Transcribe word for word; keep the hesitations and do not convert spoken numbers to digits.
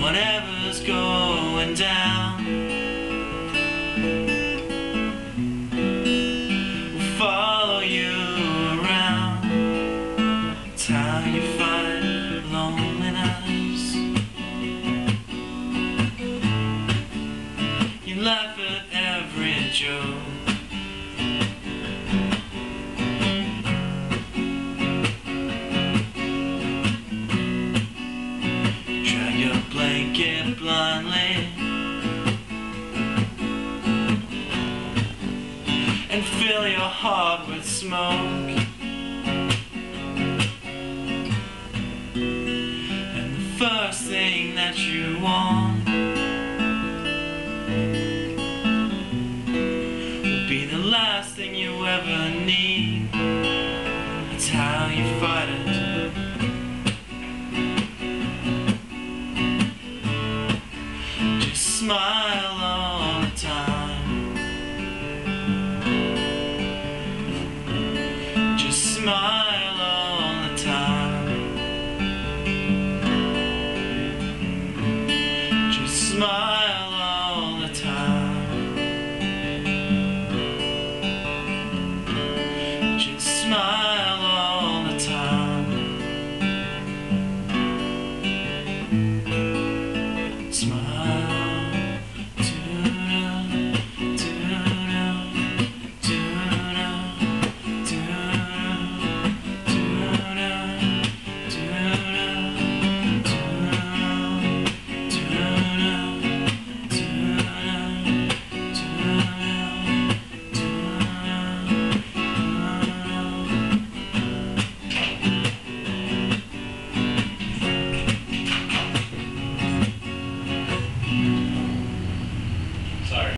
whatever's going down will follow you around. It's how you fight loneliness. You laugh at every joke. Blanket blindly and fill your heart with smoke, and the first thing that you want will be the last thing you ever need. That's how you fight it.